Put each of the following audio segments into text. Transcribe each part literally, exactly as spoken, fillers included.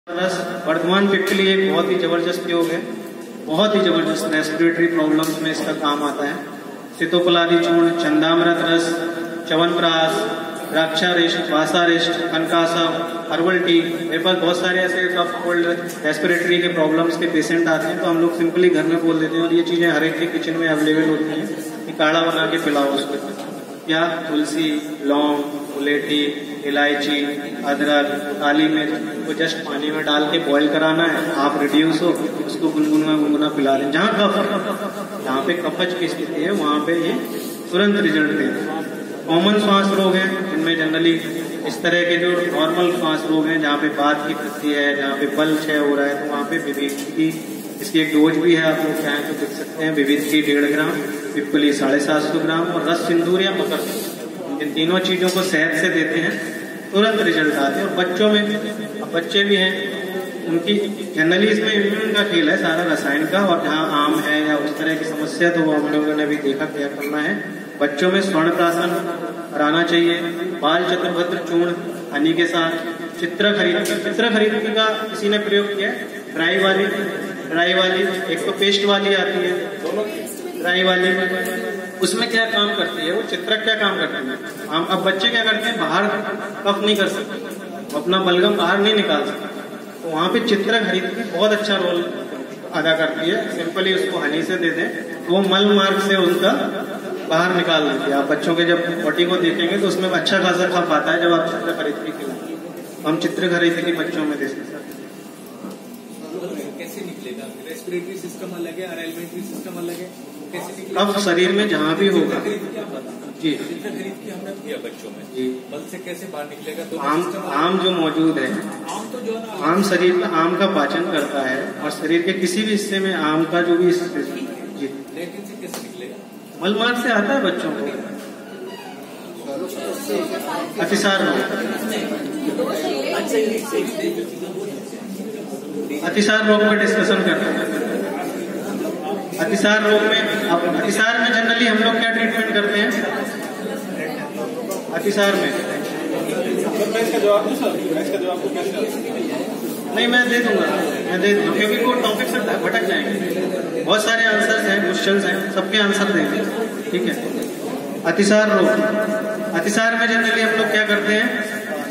वर्धमान पिप्पली एक बहुत ही जबरदस्त योग है, बहुत ही जबरदस्त रेस्पिरेटरी प्रॉब्लम्स में इसका काम आता है। सितोपलादी चूर्ण, चंदामृत रस, च्यवनप्राश, द्राक्षारिष्ट, वासारिष्ट, कनकासा, हर्बल टी, मेरे पास बहुत सारे ऐसे कफ कोल्ड रेस्पिरेटरी के प्रॉब्लम्स के पेशेंट आते हैं, तो हम लोग सिंपली घर में बोल देते हैं और ये चीजें हर एक के किचन में अवेलेबल होती हैं कि काढ़ा बना के पिलाओ उसको। क्या तुलसी, लौंग, मुलेठी, इलायची, अदरक, काली मिर्च को जस्ट पानी में डाल के बॉईल कराना है, आप रिड्यूस हो उसको गुनगुना गुनगुना पिला दें। जहाँ कफ जहाँ पे कफज की स्थिति है वहाँ पे ये तुरंत रिजल्ट देते हैं। कॉमन श्वास रोग हैं जिनमें जनरली इस तरह के जो नॉर्मल श्वास रोग हैं जहाँ पे बात की वृद्धि है, जहाँ पे बल क्षय हो रहा है, तो वहाँ पे विविध की इसकी एक डोज भी है, आप लोग चाहें तो देख सकते हैं। विविध की डेढ़ ग्राम, पिप्पली साढ़े सात सौ ग्राम और रस सिंदूर या मकर, इन तीनों चीजों को शहद से देते हैं, तुरंत रिजल्ट आते हैं। और बच्चों में, अब बच्चे भी हैं, उनकी जनरली इसमें इम्यून का खेल है सारा रसायन का, और जहाँ आम है या उस तरह की समस्या तो वो हम लोगों ने भी देखा क्या करना है। बच्चों में स्वर्ण प्राशन कराना चाहिए। बाल चतुर्भद्र चूर्ण हनी के साथ, चित्र खरीद चित्र खरीद का किसी ने प्रयोग किया, ड्राई वाली ड्राई वाली एक तो पेस्ट वाली आती है, दोनों ड्राई वाली, उसमें क्या काम करती है वो चित्रक क्या काम करती है। हम अब बच्चे क्या करते हैं, बाहर कफ नहीं कर सकते, अपना बलगम बाहर नहीं निकाल सकते, तो वहाँ पे चित्रक खरीद की बहुत अच्छा रोल अदा करती है। सिंपली उसको हनी से दे दें तो वो मल मार्ग से उनका बाहर निकाल देती है। आप बच्चों के जब बॉडी को देखेंगे तो उसमें अच्छा खासा खफ आता है जब आप चित्र खरीद के खिलाएं। हम चित्र खरीद के बच्चों में दे सकते हैं। कैसे निकलेगा? रेस्पिरेटरी सिस्टम अलग है और एलिमेंट्री सिस्टम अलग है, कैसे निकलेगा? कफ शरीर में जहाँ भी होगा जी, चित्र खरीद के हमने किया बच्चों में जी, बल से कैसे बाहर निकलेगा? तो आम आम जो मौजूद है, आम तो जो है आम शरीर में आम का पाचन करता है और शरीर के किसी भी हिस्से में आम का जो भी जी, लेकिन से कैसे निकलेगा? मल मार्ग से आता है बच्चों को। अतिसार रोग, अतिसार रोग पर डिस्कशन करते हैं। अतिसार रोग में, अब अतिसार में जनरली हम लोग क्या ट्रीटमेंट करते हैं? अतिसार में इसका जवाब दो सर, इसका जवाब कैसे? नहीं, मैं दे दूंगा, मैं दे दूंगा क्योंकि कोई टॉपिक से भटक जाएंगे। बहुत सारे आंसर्स हैं, क्वेश्चंस हैं, सबके आंसर देंगे, ठीक है। अतिसार रोग, अतिसार में जनरली हम लोग क्या करते हैं?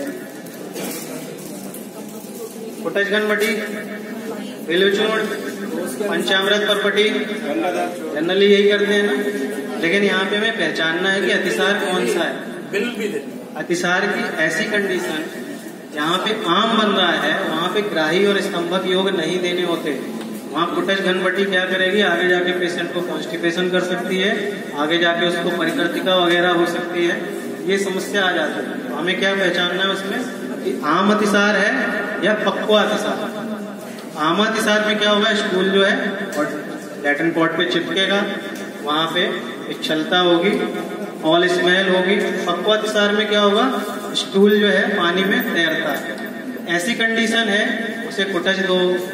कुटजगन मटी, बिल्वचूर्ण, पंचामृत परपटी, जनरली यही करते हैं ना। लेकिन यहाँ पे हमें पहचानना है कि अतिसार कौन सा है। अतिसार की ऐसी कंडीशन जहाँ पे आम बन रहा है वहाँ पे ग्राही और स्तंभक योग नहीं देने होते। वहाँ कुटज घनबटी क्या करेगी, आगे जाके पेशेंट को कॉन्स्टिपेशन कर सकती है, आगे जाके उसको परिकृतिका वगैरह हो सकती है, ये समस्या आ जाती है। तो हमें क्या पहचानना है उसमें कि आम अतिसार है या पक्वा अतिसार। आम अतिसार में क्या होगा, स्टूल जो है और लैट्रिन पॉट पे चिपकेगा, वहां पे इच्छलता होगी, ऑल स्मेल होगी। पक्वा अतिसार में क्या होगा, स्टूल जो है पानी में तैरता है। ऐसी कंडीशन है, उसे कुटज दो,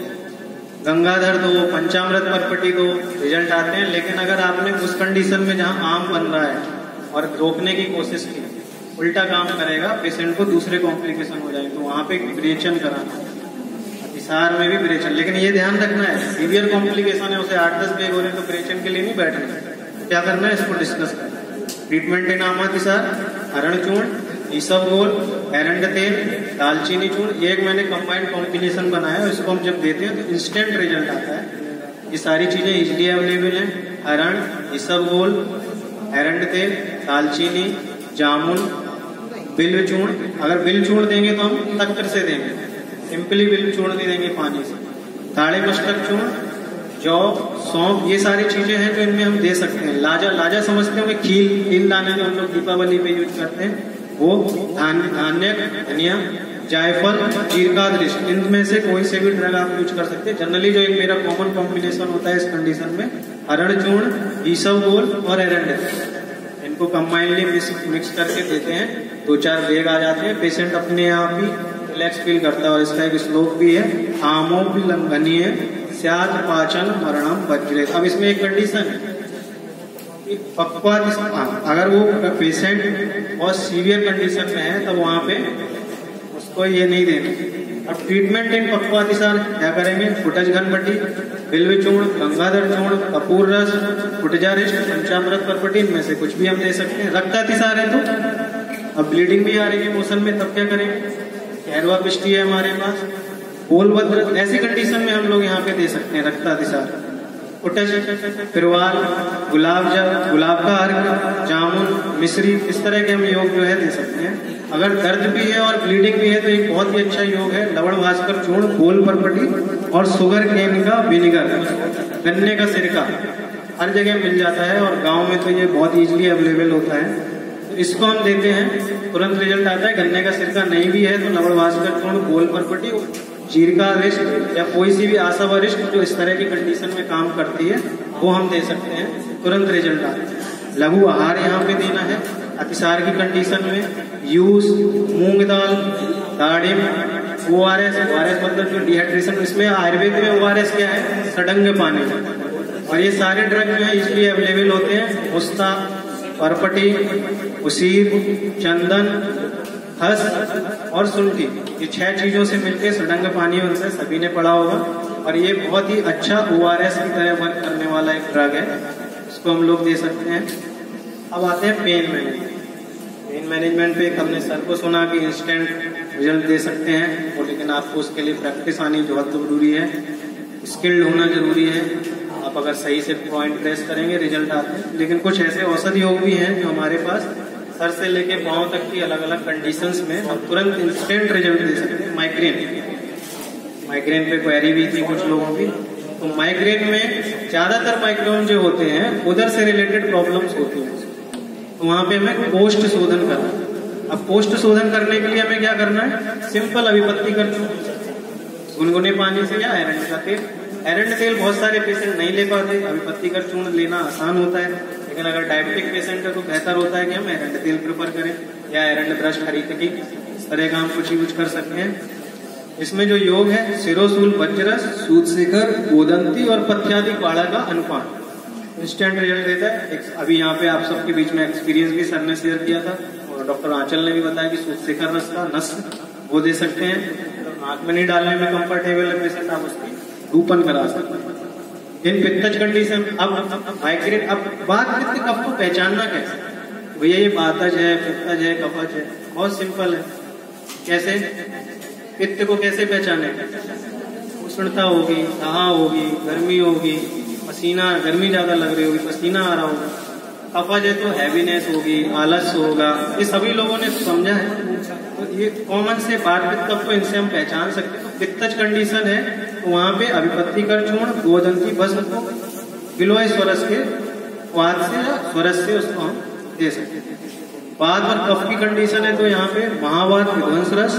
गंगाधर दो, पंचामृत परपटी दो, रिजल्ट आते हैं। लेकिन अगर आपने उस कंडीशन में जहां आम बन रहा है और रोकने की कोशिश की, उल्टा काम करेगा, पेशेंट को दूसरे कॉम्प्लिकेशन हो जाएंगे, तो वहां पे विरेचन कराना, अतिसार में भी विरेचन। लेकिन ये ध्यान रखना है, सीवियर कॉम्प्लिकेशन है, उसे आठ दस बेग हो रहे हैं तो विरेचन के लिए नहीं बैठना। तो क्या करना है, इसको डिस्कस करना। ट्रीटमेंट इन आमातिसार, हरण चूर्ण, ईसबगोल, एरंड तेल, दालचीनी चूर्ण, ये एक मैंने कंबाइंड कॉम्बिनेशन बनाया है। इसको हम जब देते हैं तो इंस्टेंट रिजल्ट आता है। ये सारी चीजें इजिली अवेलेबल हैं। हरण, ईसबगोल, एरंड तेल, दालचीनी, जामुन, बिल्व चूर्ण। अगर बिल्व चूर्ण देंगे तो हम तक्र से देंगे, सिंपली बिल्व चूर्ण नहीं देंगे पानी से। ताड़े मस्तक चूर्ण, जौ, सौंफ, ये सारी चीजें हैं जो इनमें हम दे सकते हैं। लाजा, लाजा समझते हो कि खील खील दाने जो हम लोग दीपावली पे यूज करते हैं, वो धान्य धान्य धनिया, जायफल, जीरका दृष्ट, इनमें से कोई से भी ड्रग आप यूज कर सकते हैं। जनरली जो एक मेरा कॉमन कॉम्बिनेशन होता है इस कंडीशन में, हरण चूर्ण, ईसबगोल और एरंड, इनको कंबाइनली मिक्स करके देते हैं। दो चार बेग आ जाते हैं, पेशेंट अपने आप ही रिलैक्स फील करता है। और इसका एक श्लोक भी है, आमो भी लंघनीय स्यात् पाचन मरणम वज्रे। अब इसमें एक कंडीशन है, पक्वा, अगर वो पेशेंट बहुत सीवियर कंडीशन में है तो वहां पे उसको ये नहीं देना, अब ट्रीटमेंट इन पक्वातिसार क्या करेंगे? फुटज घनपट्टी, बिल्व चूर्ण, गंगाधर चूर्ण, कपूर रस, फुटजारिष्ट, पंचामृत परपटी, इनमें से कुछ भी हम दे सकते हैं। रक्तातिसार है तो अब ब्लीडिंग भी आ रही है मोशन में, तब क्या करेंगे? कैरवा पिष्टी है हमारे पास, बोलभद्र, ऐसी कंडीशन में हम लोग यहाँ पे दे सकते हैं रक्तातिसार। फुटज, फिरवाल, गुलाब जल, गुलाब का अर्घ, जामुन, मिश्री, इस तरह के हम योग जो है दे सकते हैं। अगर दर्द भी है और ब्लीडिंग भी है तो एक बहुत ही अच्छा योग है लवण भास्कर चूर्ण, बोल परपटी और शुगर केन का विनेगर, गन्ने का सिरका, हर जगह मिल जाता है और गांव में तो ये बहुत इजीली अवेलेबल होता है, तो इसको हम देते हैं, तुरंत रिजल्ट आता है। गन्ने का सिरका नहीं भी है तो लवण भास्कर चूर्ण, बोल परपटी, जीरिका रिष्ट या कोई सी भी आशा वरिष्ठ जो इस तरह की कंडीशन में काम करती है वो हम दे सकते हैं, तुरंत रिजल्ट आता है। लघु आहार यहाँ पे देना है अतिसार की कंडीशन में, यूज, मूंग दाल, दाड़िम, O R S, O R S मतलब जो डिहाइड्रेशन, इसमें आयुर्वेद में ओ आर एस क्या है? सडंग पानी, और ये सारे ड्रग जो है इसलिए अवेलेबल होते हैं। मुस्ता, परपटी, उसीर, चंदन, हस और सुंठी, ये छह चीजों से मिलकर सडंग पानी बनता है, सभी ने पढ़ा होगा, और ये बहुत ही अच्छा ओ आर एस की तरह वर्क करने वाला एक ड्रग है, इसको हम लोग दे सकते हैं। अब आते हैं पेन मैनेजमेंट। पेन मैनेजमेंट पे हमने सर को सुना कि इंस्टेंट रिजल्ट दे सकते हैं, और लेकिन आपको उसके लिए प्रैक्टिस आनी बहुत जरूरी है, स्किल्ड होना जरूरी है। आप अगर सही से पॉइंट प्रेस करेंगे रिजल्ट आते हैं। लेकिन कुछ ऐसे औषधि योग भी हैं जो हमारे पास सर से लेके पांव तक की अलग अलग कंडीशंस में हम तुरंत इंस्टेंट रिजल्ट दे सकते हैं। माइग्रेन, माइग्रेन पे क्वेरी भी थी कुछ लोगों की, तो माइग्रेन में ज्यादातर माइग्रेन जो होते हैं उधर से रिलेटेड प्रॉब्लम्स होती हैं, तो वहां पे हमें कोष्ठ शोधन करना है। अब कोष्ठ शोधन करने के लिए हमें क्या करना है? सिंपल अभिपत्ति करनी है, गुनगुने पानी से या एरंड का तेल। एरंड तेल बहुत सारे पेशेंट नहीं ले पाते, अभिपत्ति कर चूर्ण लेना आसान होता है, लेकिन अगर डायबिटिक पेशेंट है तो बेहतर होता है कि हम एरंड तेल प्रेफर करें, या एरंड ब्रश खरीद के इस तरह का हम कुछ यूज कर सकते हैं। इसमें जो योग है सिरोसूल, वज्रस, सूदशिखर, गोदंती और पथ्यादि बाड़ा का अनुपान इंस्टेंट रिजल्ट देता है। अभी यहाँ पे आप सबके बीच में एक्सपीरियंस भी सर ने शेयर किया था, और डॉक्टर आंचल ने भी बताया कि सूदशिखर रस का नस वो दे सकते हैं, नाक में नहीं डालने में कंफर्टेबल है पेशेंट, आप उसकी धूपन करा सकते हैं। इन पित्तज कंडीशन, अब माइग्रेन, अब बात पित्त कफ को पहचानना कैसे? भैया ये बातज है, पित्तज है, कफज है, बहुत सिंपल है। कैसे? पित्त को कैसे पहचाने? उष्णता होगी, दाह होगी, गर्मी होगी, पसीना, गर्मी ज्यादा लग रही होगी, पसीना आ रहा होगा। कफज है तो हैवीनेस होगी, आलस होगा, ये सभी लोगों ने समझा है, तो ये कॉमन से बात पित्त कफ को इनसे हम पहचान सकते हैं। तो पित्तज कंडीशन है तो वहां पे अभिपत्ति कर चूर्ण, गोदंती भस्म को बिलोय स्वरस के वाद से या स्वरस से उसको हम दे सकते हैं। बाद और कफ की कंडीशन है तो यहाँ पे महावात विध्वंस रस,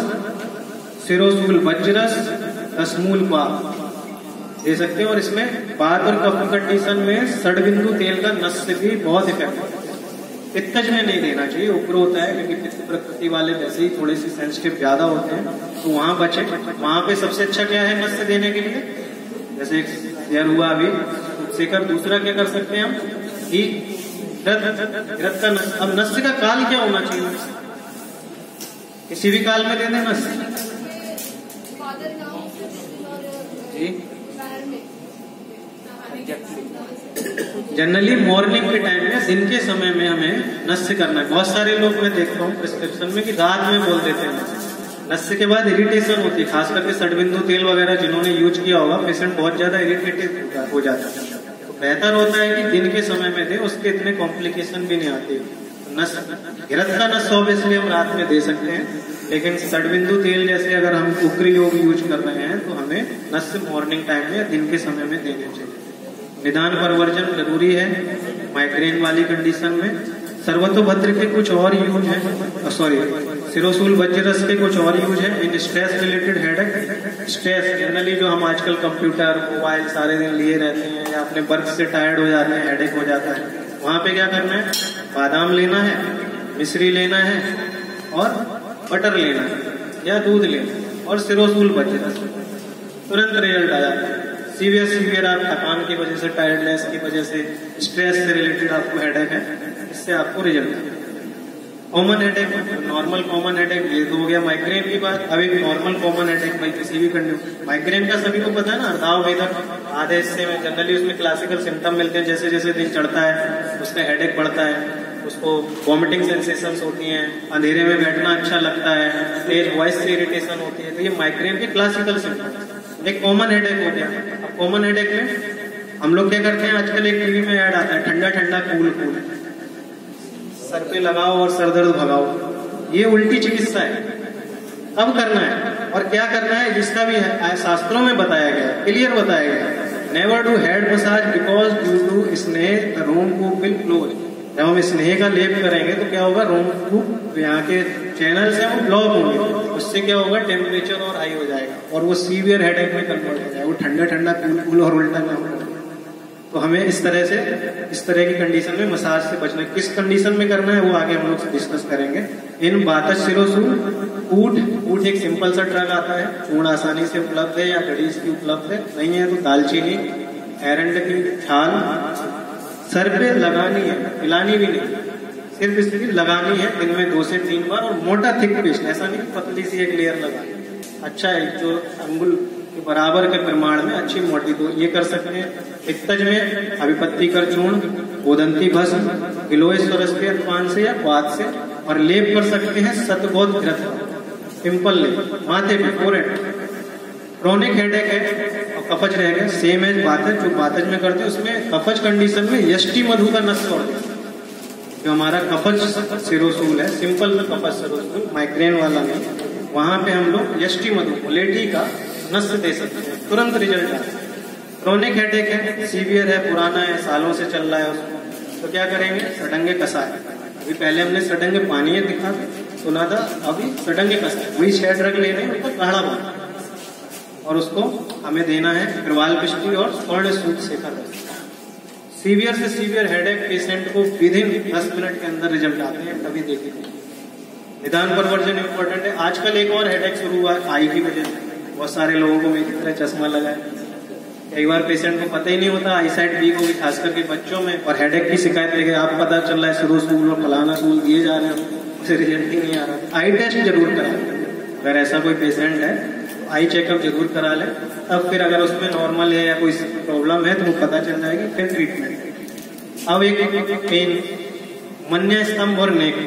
सिरोसूल वज्रस, रसमूल पाक दे सकते हैं। और इसमें बाद और कफ की कंडीशन में सड़बिंदु तेल का नस से भी बहुत इफेक्ट है। पित्तज में नहीं देना चाहिए, उग्र होता है, क्योंकि पित्त प्रकृति वाले वैसे ही थोड़े से सेंसिटिव ज्यादा होते हैं, तो वहां बचे। वहां पे सबसे अच्छा क्या है नस से देने के लिए? जैसे शेयर हुआ अभी शेखर। दूसरा क्या कर सकते हैं हम कि रथ का नस। अब नस का काल क्या होना चाहिए? किसी भी काल में दे दें नस जी। जनरली मॉर्निंग के टाइम में, दिन के समय में हमें नस्य करना है। बहुत सारे लोग मैं देखता हूँ प्रिस्क्रिप्शन में कि रात में बोल देते हैं। नस्य के बाद इरिटेशन होती है, खास करके सड़बिंदु तेल वगैरह जिन्होंने यूज किया होगा, पेशेंट बहुत ज्यादा इरिटेटेड हो जाता है। तो बेहतर होता है कि दिन के समय में दे, उसके इतने कॉम्प्लिकेशन भी नहीं आते। नस घृत का नस ऑब्वियसली हम रात में दे सकते हैं, लेकिन सड़बिंदु तेल जैसे अगर हम उग्र योग यूज कर रहे हैं तो हमें नस मॉर्निंग टाइम में, दिन के समय में देने चाहिए। निदान परवर्जन जरूरी है माइग्रेन वाली कंडीशन में। सर्वतोभद्र के कुछ और यूज है, सॉरी सिरोसूल वज्रस के कुछ और यूज है in stress related headache. Stress generally जो हम आजकल कंप्यूटर, मोबाइल सारे दिन लिए रहते हैं, या अपने वर्क से टायर्ड हो जाते हैं, हेडेक हो जाता है, वहां पे क्या करना है? बादाम लेना है, मिश्री लेना है और बटर लेना है या दूध लेना है, और सिरोसूल वज्रस, तुरंत रिजल्ट आ जाता है। सीवियर सीवियर आप थकान की वजह से, टायर्डनेस की वजह से, स्ट्रेस से रिलेटेड आपको हेडेक है, इससे आपको result common headache, normal common headache, ये तो हो गया माइग्रेन की बात। अब एक नॉर्मल कॉमन हेडेक भाई किसी भी कंडीशन, माइग्रेन का सभी को पता है ना, अर्धाव वेदक आधे हिस्से में जनरली उसमें क्लासिकल सिम्टम मिलते हैं। जैसे जैसे दिन चढ़ता है उसका हेडेक बढ़ता है, उसको वॉमिटिंग सेंसेशंस होती हैं, अंधेरे में बैठना अच्छा लगता है, तेज वॉइस से इरिटेशन होती है। तो ये माइग्रेन के क्लासिकल सिम्टम। एक कॉमन हेडेक हो गया। अब कॉमन हेडेक में हम लोग क्या करते हैं, आजकल एक टीवी में ऐड आता है, ठंडा ठंडा कूल कूल, सर पे लगाओ और सर दर्द भगाओ। ये उल्टी चिकित्सा है। कब करना है और क्या करना है, जिसका भी है शास्त्रों में बताया गया, क्लियर बताया गया। Never do head massage because due to स्नेह द रोम कूप विल क्लोज। जब हम स्नेह का लेप करेंगे तो क्या होगा, रोम कूप यहाँ के चैनल्स हैं वो ब्लॉक होंगे, उससे क्या होगा, टेम्परेचर और हाई हो जाएगा और वो सीवियर हेडेक में कन्वर्ट हो जाएगा। वो ठंडा ठंडा कूल कूल और उल्टा काम करेगा। तो हमें इस तरह से, इस तरह की कंडीशन में मसाज से बचना है। किस कंडीशन में करना है वो आगे हम लोग डिस्कस करेंगे। इन बातच शिरोसूल, ऊट ऊट एक सिंपल सा ड्रग आता है, चूर्ण आसानी से उपलब्ध है या घड़ी इसकी उपलब्ध है, नहीं है तो दालचीनी, एरंड की छाल सर पे लगानी है, पिलानी भी नहीं, सिर्फ इसकी लगानी है दिन में दो से तीन बार। और मोटा थिक पेस्ट, ऐसा नहीं पतली सी एक लेयर लगानी, अच्छा है जो अंगुल के बराबर के प्रमाण में अच्छी मोटी, तो ये कर सकते हैं। इत्तज में अभिपत्ति कर चूर्ण, गोदंती भस्म, गिलोय सरस के अनुपान से या क्वाथ से, और लेप कर सकते हैं सतगोद घृत, सिंपल लेप माथे पे, फोरहेड। क्रोनिक हेडेक है और कफज रह गया, सेम एज बातज, जो बातज में करते हैं उसमें कफज कंडीशन में यष्टि मधु का नस तोड़ देते, जो हमारा कफज सिरोसूल है, सिंपल कफज सिरोसूल, माइग्रेन वाला नहीं, वहां पे हम लोग यष्टि मधु मुलेठी का नस दे सकते हैं, तुरंत रिजल्ट आता है। क्रोनिक हेडेक है, सीवियर है, पुराना है, सालों से चल रहा है उसको, तो क्या करेंगे, सडंगे कसाय। अभी पहले हमने सडंगे पानी दिखा सुना था, अभी सडंगे कसाय, वही छह ड्रग लेने हैं, उसको काढ़ा बना और उसको हमें देना है कृवाल पिष्टी और स्वर्ण सूत सेका। सीवियर से सीवियर हेडेक पेशेंट को विद इन दस मिनट के अंदर रिजल्ट आते हैं, कभी देखे। निदान परवर्जन इम्पोर्टेंट है। आजकल एक और हेडेक शुरू हुआ है आई की वजह से, बहुत सारे लोगों को मेरी तरह चश्मा लगा है। कई बार पेशेंट को पता ही नहीं होता, आई साइड वीक होगी, खास करके बच्चों में, और हेडेक की शिकायत लेके आप पता चल रहा है सिरोसूल और फलाना सूल दिए जा रहे हैं, उसे रिजल्ट ही नहीं आ रहा। आई टेस्ट जरूर कराएं, अगर ऐसा कोई पेशेंट है आई चेकअप जरूर करा ले, तब फिर अगर उसमें नॉर्मल है या कोई प्रॉब्लम है तो वो पता चल जाएगी, फिर ट्रीटमेंट। अब एक पेन, मन्या स्तंभ और नेक,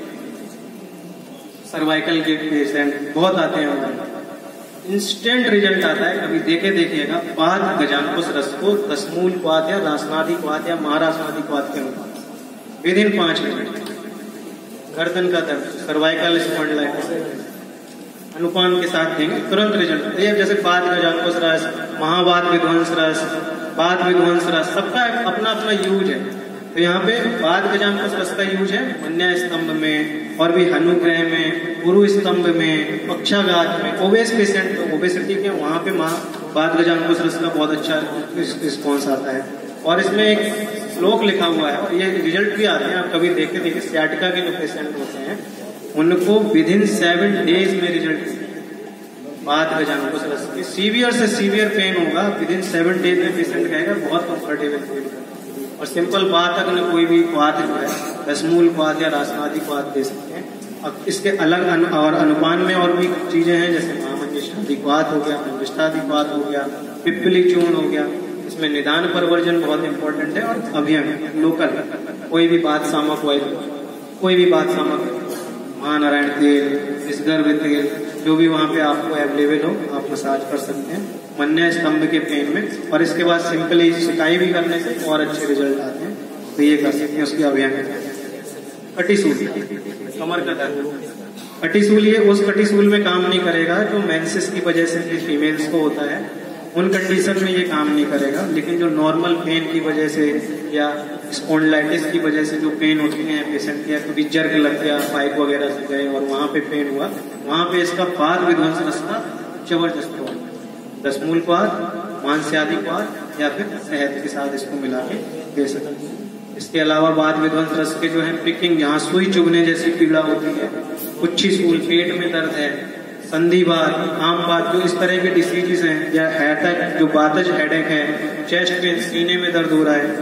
सर्वाइकल के पेशेंट बहुत आते हैं हमारे, इंस्टेंट रिजल्ट आता है। कभी देखे देखिएगा, पाद गजानकुश रस को दसमूल क्वाथ या रासनादि क्वाथ या महारासनादि क्वाथ के अनुपात विद इन पांच मिनट। गर्दन का दर्द, सर्वाइकल स्पॉन्डिलाइटिस अनुपान के साथ देंगे, तुरंत रिजल्ट। ये जैसे पाद गजानकुश रस, महावाद विध्वंस रस, पाद विध्वंस रस, सबका अपना अपना यूज है। तो यहाँ पे पाद गजानकुश रस का यूज है मन्या स्तंभ में, और भी हनुग्रह में, गुरु स्तंभ में, पक्षाघात में, ओबेस पेशेंट ओबेसिटी के वहां पे पाद गजानकुश रस का बहुत अच्छा रिस्पॉन्स आता है। और इसमें एक श्लोक लिखा हुआ है और ये रिजल्ट भी आते हैं, आप कभी देखे देखिए सियाटिका के जो पेशेंट होते हैं उनको विद इन सेवन डेज में रिजल्ट, पाद गजानकुश रस की सीवियर से सीवियर पेन होगा, विद इन सेवन डेज में पेशेंट कहेगा बहुत कंफर्टेबल फील करता है। और सिंपल बात, अगर कोई भी क्वाथ जो है दसमूल क्वाथ या रासनादि क्वाथ दे सकते हैं। अब इसके अलग अनु, और अनुपान में और भी चीजें हैं, जैसे महामंजिष्ठादि क्वाथ हो गया, मंजिष्ठादि क्वाथ हो गया, पिप्पली चूर्ण हो गया। इसमें निदान परवर्जन बहुत इंपॉर्टेंट है, और अभियंग लोकल कोई भी बात सामक ऑयल, कोई भी बात सामक, महानारायण तेल, इसगर्भ तेल, जो भी वहाँ पे आपको अवेलेबल हो आप मसाज कर सकते हैं मन्या स्तंभ के पेन में। और इसके बाद सिंपली सिकाई भी करने से और अच्छे रिजल्ट आते हैं, तो ये कर सकते हैं। उसकी अभियान कटिसूल, कमर का दर्द, कटिसूल, ये उस कटिसूल में काम नहीं करेगा जो मेंसेस की वजह से फीमेल्स को होता है, उन कंडीशन में ये काम नहीं करेगा। लेकिन जो नॉर्मल पेन की वजह से या स्पॉन्डिलाइटिस की वजह से जो पेन होती है पेशेंट के, कभी जर्क लग गया, पाइप वगैरह से गए और वहां पे पेन हुआ, वहां पे इसका पाद विध्वंस रस का जबरदस्त हो, दसमूल क्वाथ, मांस्यादि क्वाथ या फिर शहद के साथ इसको मिला के दे सकते हैं। इसके अलावा पाद विध्वंस रस के जो है प्रिकिंग, जहाँ सुई चुभने जैसी पीड़ा होती है, उच्छी सूल, पेट में दर्द है, संधिवात, आम बात, जो इस तरह के डिसीजेस हैं, या हेडेक जो बातज हेडेक है, चेस्ट में सीने में दर्द हो रहा है,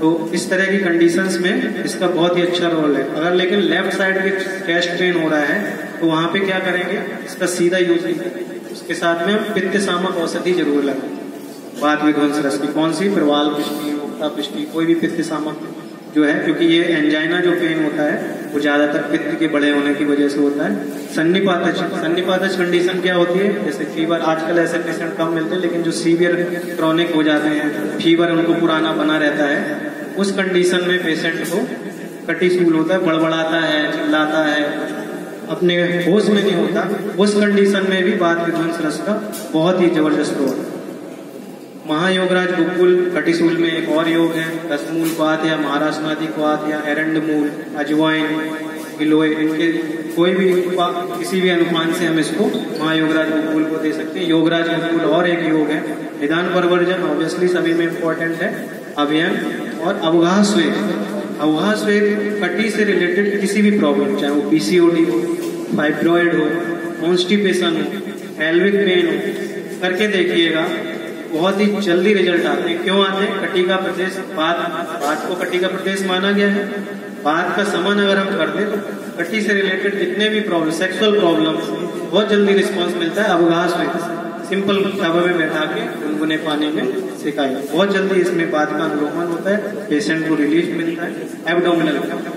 तो इस तरह की कंडीशंस में इसका बहुत ही अच्छा रोल है। अगर लेकिन लेफ्ट साइड में चेस्ट पेन हो रहा है तो वहां पे क्या करेंगे, इसका सीधा यूज नहीं करेंगे, उसके साथ में पित्त शामक औषधि जरूर लगाएं। बात विध्वंस रस की कौन सी, प्रवाल पिष्टि, मुक्ता पिष्टि, कोई भी पित्त शामक जो है, क्योंकि ये एंजाइना जो पेन होता है वो ज्यादातर पित्त के बड़े होने की वजह से होता है। सन्निपातज सन्निपातज कंडीशन क्या होती है, जैसे फीवर, आजकल ऐसे पेशेंट कम मिलते हैं, लेकिन जो सीवियर क्रॉनिक हो जाते हैं, फीवर उनको पुराना बना रहता है, उस कंडीशन में पेशेंट को कटिसूल होता है, बड़बड़ाता है, चिल्लाता है, अपने होश में नहीं होता, उस कंडीशन में भी बात विध्वंस रस का बहुत ही जबरदस्त रोल है। महायोगराज गुकुल कटिसूल में एक और योग है, दसमूल क्वाथ या महाराष्ट्रनादि क्वाथ या एरंड मूल, अजवाइन, गिलोय, इनके कोई भी किसी भी अनुमान से हम इसको महायोगराज गुकुल को दे सकते हैं। योगराज गुकुल और एक योग है, निदान परवर्जन ऑब्वियसली सभी में इम्पोर्टेंट है, अभियन और अवगाह स्वेग। अवगाह स्वेग कटी से रिलेटेड किसी भी प्रॉब्लम, चाहे वो पीसीओडी हो, फाइब्रॉइड हो, कॉन्स्टिपेशन हो, एल्विक पेन हो, करके देखिएगा, बहुत ही जल्दी रिजल्ट आते हैं। क्यों आते हैं, कटी का प्रदेश, बात बात को कटी का प्रदेश माना गया है, बात का समन अगर हम कर दें तो कटी से रिलेटेड जितने भी प्रॉब्लम, सेक्सुअल प्रॉब्लम, बहुत जल्दी रिस्पांस मिलता है। अवगाह में सिंपल तवा में बैठा के गुनगुने पानी में सिकाइए, बहुत जल्दी इसमें बात का अनुलोमन होता है, पेशेंट को रिलीफ मिलता है। एब्डोमिनल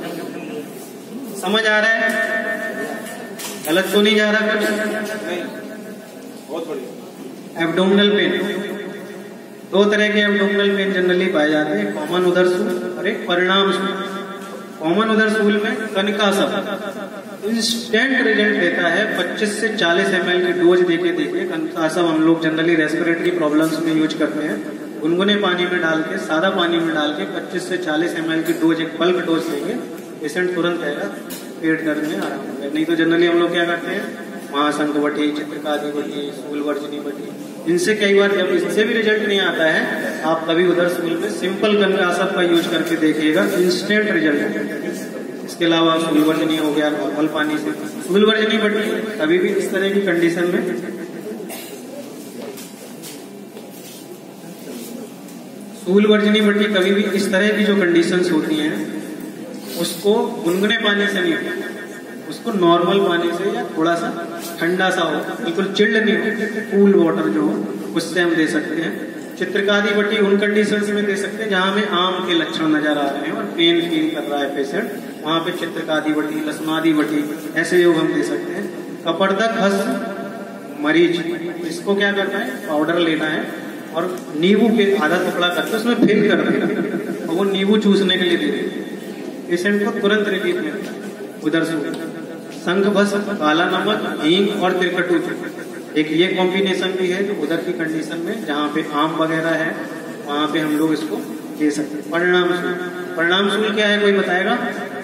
समझ आ रहा है, गलत तो नहीं जा रहा कुछ, बहुत बढ़िया। एब्डोमिनल पेन, दो तरह के एब्डोमिनल पेन जनरली पाए जाते हैं, कॉमन उदर सूल और एक परिणाम सूल। कॉमन उदर सूल में कनकासव इंस्टेंट रिजल्ट देता है, पच्चीस से चालीस एम एल की डोज देके देखिए। कनकासव हम लोग जनरली रेस्पिरेटरी प्रॉब्लम्स में यूज करते हैं, गुनगुने पानी में डाल के, सादा पानी में डाल के पच्चीस से चालीस एम एल की डोज, एक बल्क डोज देंगे, पेशेंट तुरंत आएगा, पेट दर्द में आराम होगा। नहीं तो जनरली हम लोग क्या करते हैं, महाशंख बटी, चित्रकादी बटी, सूल वर्जनी बटी, इनसे कई बार जब इससे भी रिजल्ट नहीं आता है, आप कभी उधर सूल में सिंपल कनकासव का यूज करके देखिएगा, इंस्टेंट रिजल्ट है। इसके अलावा सूल वर्जनी हो गया, नॉर्मल पानी से सूल वर्जनी बटी, कभी भी इस तरह की कंडीशन में सूल वर्जनी बटी, कभी भी इस तरह की जो कंडीशंस होती हैं उसको गुनगुने पानी से नहीं होती, उसको नॉर्मल पानी से या थोड़ा सा ठंडा सा हो, बिल्कुल चिल्ड नहीं हो, कूल वाटर जो हो उससे हम दे सकते हैं। चित्रकादी बटी उन कंडीशंस में दे सकते हैं जहां हमें आम के लक्षण नजर आ रहे हैं और पेन फील कर रहा है पेशेंट, वहां पे चित्रकादी बटी, लसनादी बटी, ऐसे योग हम दे सकते हैं। कपर्दक हस्त मरीज, इसको क्या करना है, पाउडर लेना है और नींबू के आधा टुकड़ा करके उसमें फिल कर देना और वो नींबू चूसने के लिए दे देना, पेशेंट को तुरंत रिलीफ मिलता है। उधर से संघ भस, काला नमक, हींग और त्रिकटूच, एक ये कॉम्बिनेशन भी है जो उधर की कंडीशन में जहाँ पे आम वगैरह है वहां पे हम लोग इसको दे सकते हैं। परिणाम सूल, परिणाम सूल क्या है, कोई बताएगा?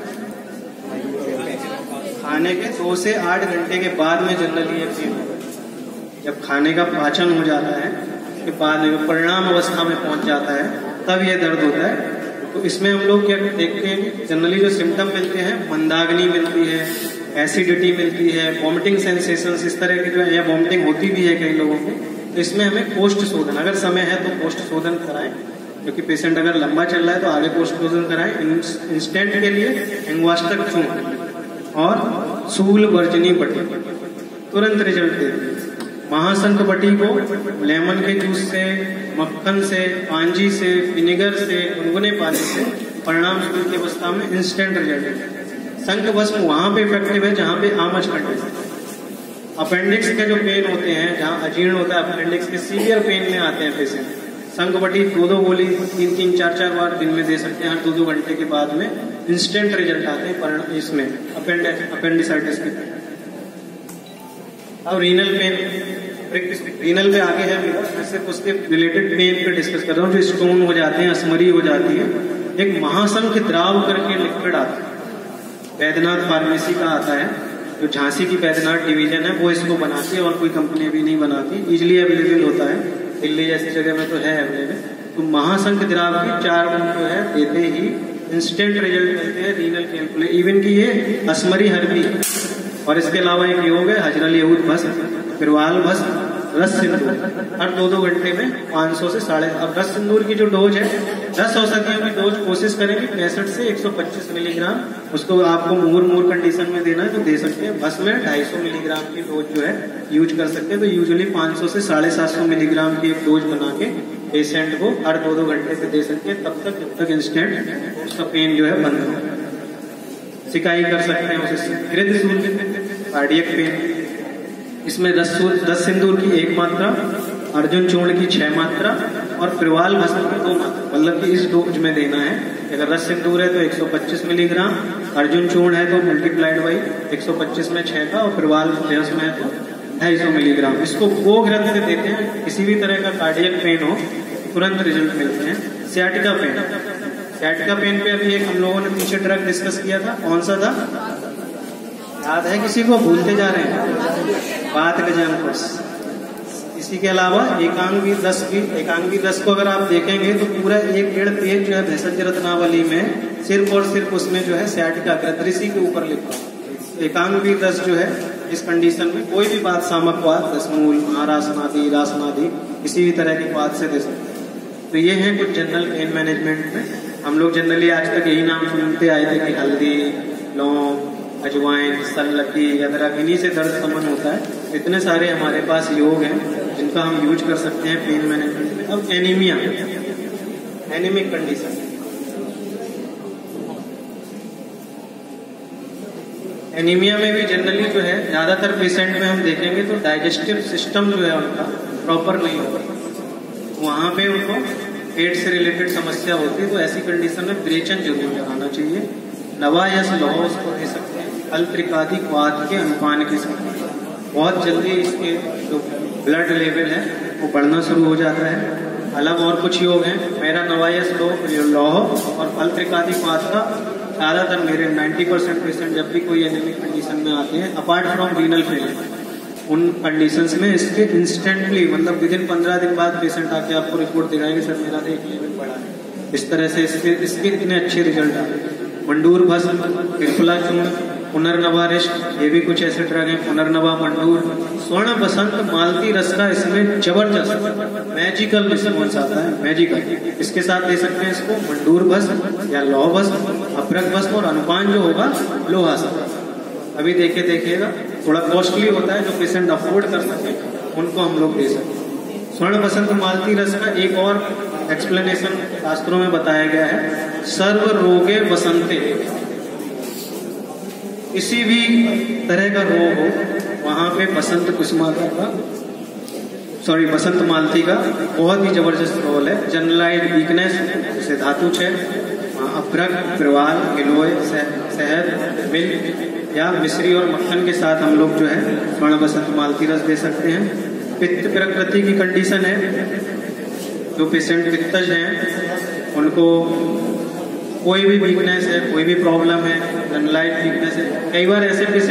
खाने के दो से आठ घंटे के बाद में जनरली ये पेन होता है, जब खाने का पाचन हो जाता है उसके बाद में परिणाम अवस्था में पहुंच जाता है तब ये दर्द होता है। तो इसमें हम लोग क्या देखते हैं, जनरली जो सिम्टम मिलते हैं, मंदाग्नि मिलती है, एसिडिटी मिलती है, वॉमिटिंग सेंसेशंस इस तरह के जो है, या वॉमिटिंग होती भी है कई लोगों को। तो इसमें हमें कोष्ठ शोधन, अगर समय है तो कोष्ठ शोधन कराएं, क्योंकि पेशेंट अगर लंबा चल रहा है तो आगे कोष्ठ शोधन कराएं। इंस्टेंट के लिए एंगवास्टक चूर्ण और सूल वर्जनी बटी तुरंत रिजल्ट देती है। महाशंख बटी को लेमन के जूस से, मक्खन से, पांजी से, विनेगर से, गुनगुने पानी से परिणाम सूल की अवस्था में इंस्टेंट रिजल्ट है। शंख भस्म वहां पे इफेक्टिव है जहां पे आमच कंडीशन, अपेंडिक्स के जो पेन होते हैं, जहां अजीर्ण होता है अपेंडिक्स के, सीवियर पेन में आते हैं पेशेंट, शंख बटी दो दो गोली तीन तीन चार चार बार दिन में दे सकते हैं, हर दो दो घंटे के बाद में इंस्टेंट रिजल्ट आते हैं इसमें अपेंडिसाइटिस के। अब रीनल पेन, रीनल पे आगे है, मैं सिर्फ उसके रिलेटेड पेन पे डिस्कस कर रहा हूँ। जो स्टोन हो जाते हैं, असमरी हो जाती है, एक महाशंख द्राव करके लिक्विड आता है, वैद्यनाथ फार्मेसी का आता है, जो झांसी की वैद्यनाथ डिवीजन है वो इसको बनाती है और कोई कंपनी भी नहीं बनाती, इजिली अवेलेबल होता है, दिल्ली जैसी जगह में तो है अवेलेबल। तो महाशंख द्राव की चार बूंद जो है देते ही इंस्टेंट रिजल्ट मिलते हैं रीनल पेन को, इवन की ये असमरी हरबी। और इसके अलावा एक योग है हजरल यहूद भस्म, फिरवाल भस्म, रस सिंदूर हर दो दो घंटे में पाँच सौ से साढ़े। अब रस सिंदूर की जो डोज है, दस औषधियों की डोज कोशिश करेंगे पैंसठ से एक सौ पच्चीस मिलीग्राम। उसको आपको मूर मूर कंडीशन में देना है तो दे सकते हैं। भस्म में ढाई सौ मिलीग्राम की डोज जो है यूज कर सकते हैं। तो यूजुअली पाँच सौ से साढ़े सात सौ मिलीग्राम की एक डोज बना के पेशेंट को हर दो दो घंटे पे दे सकते हैं, तब तक जब तक इंस्टेंट उसका पेन जो है बंद हो। सिकाई कर सकते हैं उसे हृदय कार्डियक पेन। इसमें दस दस सिंदूर की एक मात्रा, अर्जुन चूर्ण की छह मात्रा और प्रवाल भस्म की दो मात्रा, मतलब कि इस डोज में देना है। अगर रस सिंदूर है तो एक सौ पच्चीस मिलीग्राम, अर्जुन चूर्ण है तो मल्टीप्लाइड बाई एक सौ पच्चीस में छह का, और प्रवाल भस्म है तो ढाई सौ मिलीग्राम। इसको गो घृत से देते हैं। किसी भी तरह का कार्डियक पेन हो तुरंत रिजल्ट मिलते हैं। सियाटिका पेन, सियाटिका पेन पे अभी एक हम लोगों ने पीछे ड्रग डिस्कस किया था, कौन सा था याद है किसी को? भूलते जा रहे हैं। बात गजान कोर्स। इसी के अलावा एकांगी रस भी, एकांगी रस को अगर आप देखेंगे तो पूरा एक डेढ़ पेज जो है भेषज रत्नावली में सिर्फ और सिर्फ उसमें जो है सियाटिका कृतऋषि के ऊपर लिखा है। एकांगी रस जो है इस कंडीशन में कोई भी बात सामक बात, दसमूल, महारासनादि, रासनादि, किसी भी तरह की बात से दे सकते हैं। तो ये है कुछ जनरल पेन मैनेजमेंट में। हम लोग जनरली आज तक यही नाम सुनते आए थे कि हल्दी, लौंग, अजवाइन, सल्लकी, अदरक, इन्हीं से दर्द शमन होता है। इतने सारे हमारे पास योग हैं जिनका हम यूज कर सकते हैं पेन मैनेजमेंट में। अब एनीमिया, एनीमिक कंडीशन। एनीमिया में भी जनरली जो है ज्यादातर पेशेंट में हम देखेंगे तो डाइजेस्टिव सिस्टम जो है उनका प्रॉपर नहीं होता, वहां पे उनको पेट से रिलेटेड समस्या होती है। तो ऐसी कंडीशन में विरेचन जरूर कराना चाहिए। नवायस लौह उसको दे सकते हैं। अल्त्रिकादि क्वाथ के अनुपान के साथ बहुत जल्दी इसके जो ब्लड लेवल है वो बढ़ना शुरू हो जाता है। अलग और कुछ योग हैं, मेरा नवायस लौह और अल्त्रिकादि क्वाथ का ज्यादातर मेरे नब्बे परसेंट पेशेंट जब भी कोई एनीमिक कंडीशन में आते हैं, अपार्ट फ्रॉम रीनल फेलियर, उन कंडीशंस में इसके इंस्टेंटली मतलब विद इन पंद्रह दिन बाद पेशेंट आके आपको रिपोर्ट दिखाएंगे सर मेरा तो एक लेवल बढ़ा है। इस तरह से इसके इसके इतने अच्छे रिजल्ट आते हैं। मंडूर भस्म, त्रिफला चूर्ण, पुनर्नवा रिष्ट, ये भी कुछ ऐसे ड्रग है। पुनर्नवा मंडूर, स्वर्ण बसंत मालती रस का इसमें जबरदस्त मैजिकल रिस्पॉन्स आता है, मैजिकल। इसके साथ दे सकते हैं इसको मंडूर भस्म या लौह भस्म, अभ्रक भस्म, और अनुपान जो होगा लोहा सा। अभी देखे देखिएगा थोड़ा कॉस्टली होता है, जो पेशेंट अफोर्ड कर सके उनको हम लोग दे सकते हैं। स्वर्ण बसंत मालती रस का एक और एक्सप्लेनेशन शास्त्रों में बताया गया है, सर्व रोगे बसंते। किसी भी तरह का रोग हो वहां पे बसंत कुसुमाकर का सॉरी बसंत मालती का बहुत ही जबरदस्त रोल है। जनरलाइज वीकनेस जैसे धातु क्षय, अभ्रक, प्रवाल, गिलोय, शहद, मिल्क या मिश्री और मक्खन के साथ हम लोग जो है स्वर्ण बसंत मालती रस दे सकते हैं। पित्त प्रकृति की कंडीशन है, जो पेशेंट पित्तज हैं उनको कोई भी वीकनेस है, कोई भी प्रॉब्लम है, जनरलाइज वीकनेस है, कई बार ऐसे पेशेंट